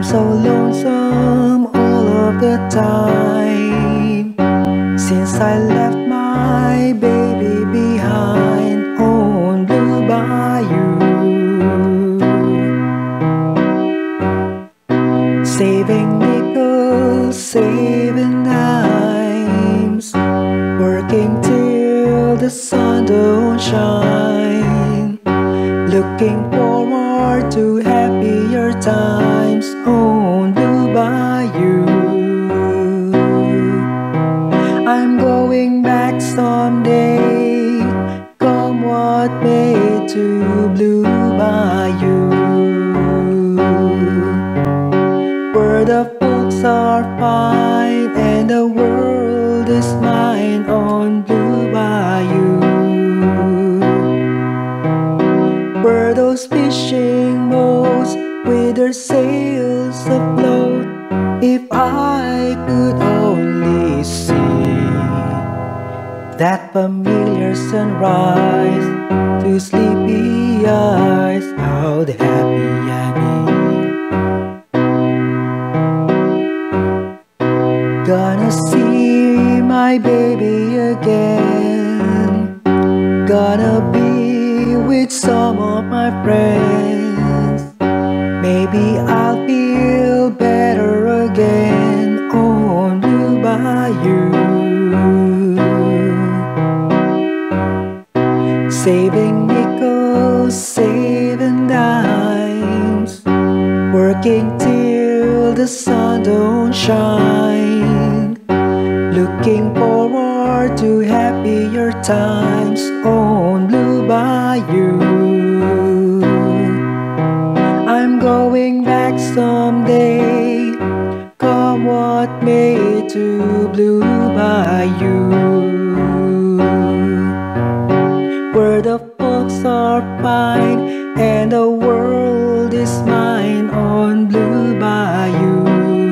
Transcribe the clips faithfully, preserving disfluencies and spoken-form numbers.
I'm so lonesome all of the time, since I left my baby behind on Blue Bayou. Saving nickels, saving dimes, working till the sun don't shine, looking forward to happier times on Blue Bayou. I'm going back someday, come what may, to Blue Bayou, where the folks are fine and the world is mine on Blue Bayou, where those fishing boats with their sails afloat. If I could only see that familiar sunrise to sleepy eyes, how happy I'd be. Gonna see my baby again, gonna be with some of my friends. Maybe I'll feel better again on Blue Bayou. Saving nickels, saving dimes, working till the sun don't shine, looking forward to happier times on Blue Bayou. I'm going back someday, come what may, to Blue Bayou, where the folks are fine and the world is mine on Blue Bayou,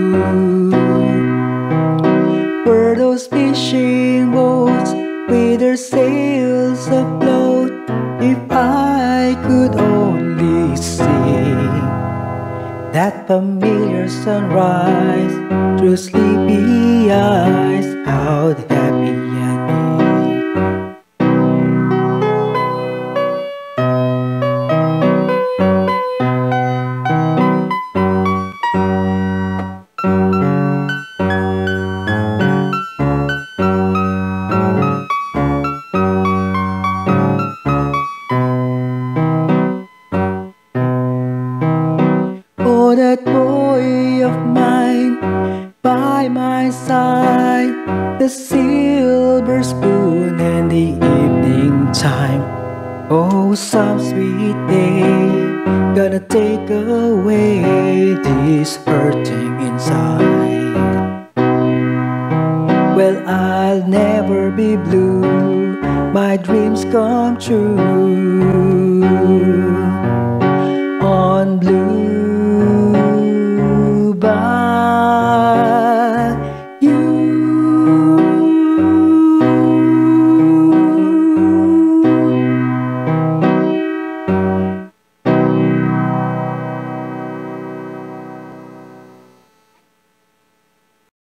where those fishing boats with their sails afloat. If I could only see that familiar sunrise through sleepy eyes, how happy I'd be. Oh, that boy of mine by my side, the silver spoon in the evening time. Oh, some sweet day gonna take away this hurting inside. Well, I'll never be blue, my dreams come true.